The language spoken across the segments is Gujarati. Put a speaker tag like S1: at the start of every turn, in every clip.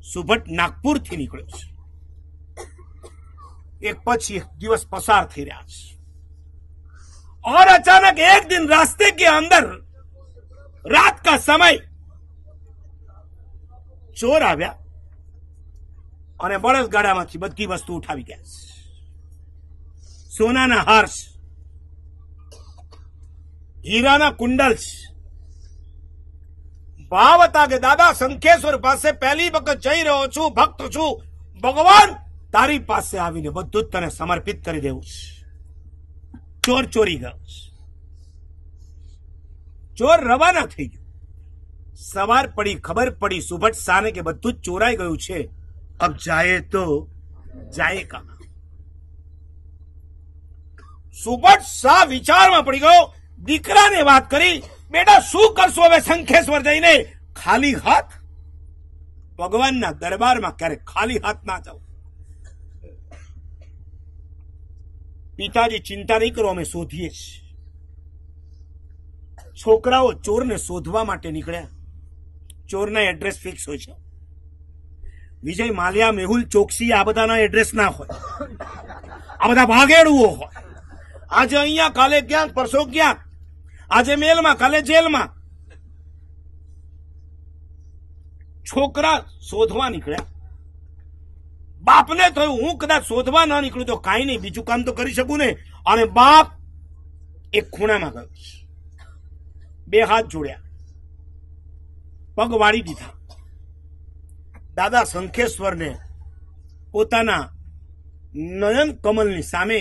S1: સુભટ નાગપુર થી નીકળ્યો છે। एक પછી દિવસ પસાર થઈ રહ્યા છે और अचानक एक दिन रास्ते के अंदर रात का समय ચોર આવ્યા અને બળદગાડામાંથી બધી વસ્તુ ઉઠાવી ગયા છે। સોનાના હાર છે, હીરાના કુંડલ છે। ભાવ હતા કે દાદા શંખેશ્વર પાસે પહેલી વખત જઈ રહ્યો છું, ભક્ત છું, ભગવાન તારી પાસે આવીને બધું જ તને સમર્પિત કરી દેવું છે। ચોર ચોરી ગયો છે। ચોર રવાના થઈ ગયો। સવાર પડી, ખબર પડી સુભટ શાહને કે બધું જ ચોરાઈ ગયું છે। अब जाए तो जाए कहां? સુભટ શાહ વિચારમાં પડી ગયો। દીકરાને વાત કરી, બેટા શું કરશો હવે શંખેશ્વર જઈને? ખાલી હાથ? ભગવાનના દરબારમાં ક્યારે ખાલી હાથ ના જાવ। પિતાજી ચિંતા નહીં કરો, અમે શોધીએ છીએ। છોકરાઓ ચોરને શોધવા માટે નીકળ્યા। ચોરના એડ્રેસ ફિક્સ હોય છે। વિજય માલ્યા, મેહુલ ચોકસી આ બધાના એડ્રેસ ના હોય। આ બધા ભાગેડુઓ હોય। આજે અહીંયા, કાલે ક્યાંક, પરસો ક્યાંક। આજે મેલમાં, કાલે જેલમાં। છોકરા શોધવા નીકળ્યા। બાપને થયું હું કદાચ શોધવા ના નીકળું તો કાંઈ નહીં, બીજું કામ તો કરી શકું ને। અને બાપ એક ખૂણામાં ગયો, બે હાથ જોડ્યા, પગ વાળી દીધા। દાદા શંખેશ્વરને પોતાના નયન કમલની સામે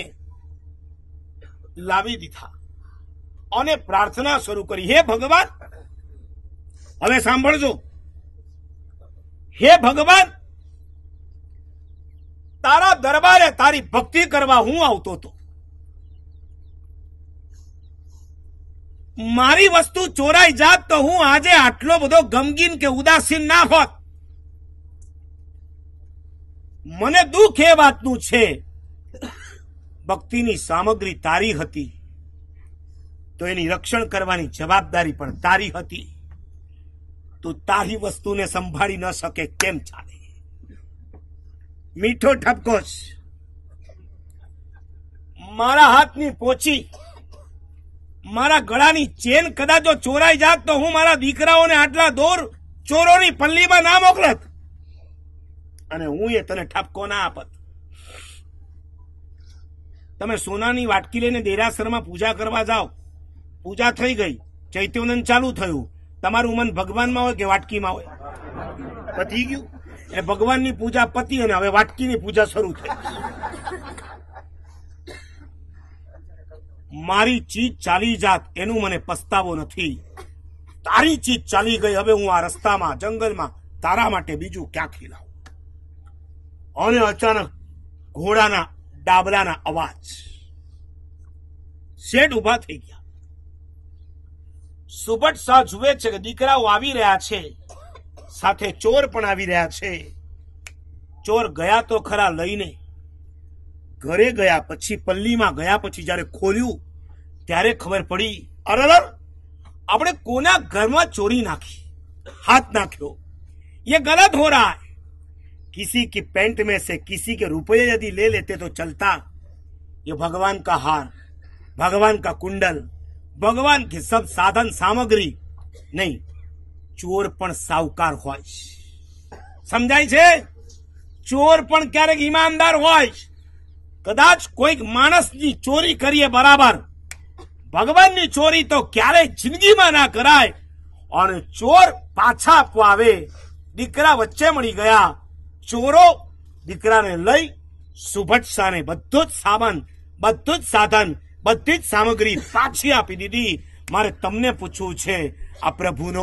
S1: લાવી દીધા અને પ્રાર્થના શરૂ કરી, હે ભગવાન, હવે સાંભળજો, હે ભગવાન, તારા દરબારે તારી ભક્તિ કરવા હું આવતો હતો। મારી વસ્તુ ચોરાઈ જાત તો હું આજે આટલો બધો ગમગીન કે ઉદાસીન ના હોત। મને દુઃખ એ વાતનું છે, ભક્તિની સામગ્રી તારી હતી તો એની રક્ષણ કરવાની જવાબદારી પણ તારી હતી। તું તારી વસ્તુને સંભાળી ન શકે કેમ ચાલે? મીઠો ઠપકો છે। મારા હાથની પોચી, મારા ગળાની ચેન કદાચ જો ચોરાઈ જાત તો હું મારા દીકરાઓને આટલા દૂર ચોરોની પલ્લીમાં ના મોકલત અને હું એ તને ઠપકો ના આપત। તમે સોનાની વાટકી લઈને દેરાસરમાં પૂજા કરવા જાઓ, પૂજા થઈ ગઈ, ચૈત્યોનંદ ચાલુ થયું, તમારું મન ભગવાનમાં હોય કે વાટકીમાં હોય? પતી ગયું। એટલે ભગવાનની પૂજા પતી અને હવે વાટકીની પૂજા શરૂ થઈ। મારી ચીજ ચાલી જાત એનું મને પસ્તાવો નથી। તારી ચીજ ચાલી ગઈ, હવે હું આ રસ્તામાં, જંગલમાં તારા માટે બીજું ક્યાંથી લાવું? અને અચાનક ઘોડાના ડાબલાના અવાજ, શેઠ ઉભા થઈ ગયા। સુભટ શાહ જુએ છે કે દીકરાઓ આવી રહ્યા છે, સાથે ચોર પણ આવી રહ્યા છે। ચોર ગયા તો ખરા લઈને, ઘરે ગયા પછી, પલ્લીમાં ગયા પછી જયારે ખોલ્યું ત્યારે ખબર પડી, અરે આપણે કોના ઘરમાં ચોરી નાખી, हाथ नाख्यो। ये गलत हो रहा है। किसी की पैंट में से किसी के रुपये यदि ले लेते तो चलता। ये भगवान का हार, भगवान का कुंडल, भगवान की सब साधन सामग्री नहीं, ચોર પણ સાવકાર હોય। સમજાય છે? ચોર પણ ક્યારેક ઈમાનદાર હોય। કદાચ કોઈક માણસની ચોરી કરીએ બરાબર, ભગવાનની ચોરી તો ક્યારેય જિંદગીમાં ના કરાય। અને ચોર પાછા આપવા આવે, દીકરા વચ્ચે મળી ગયા। ચોરો દીકરાને લઈ સુભટ શાહને બધો જ સામાન, બધું જ સાધન, બધી જ સામગ્રી પાછી આપી દીધી। મારે તમને પૂછવું છે, આ પ્રભુનો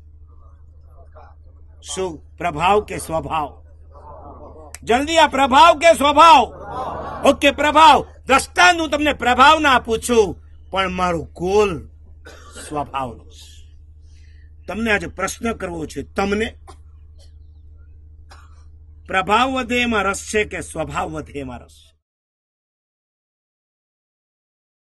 S1: શું પ્રભાવ કે સ્વભાવ? જલ્દી આ પ્રભાવ કે સ્વભાવ? ઓકે પ્રભાવ। દ્રષ્ટાંત હું તમને પ્રભાવ ના આપું છું, પણ મારું ગોલ સ્વભાવનો છે। તમને આજે પ્રશ્ન કરવો છે, તમને પ્રભાવ વધે એમાં રસ છે કે સ્વભાવ વધે એમાં રસ છે?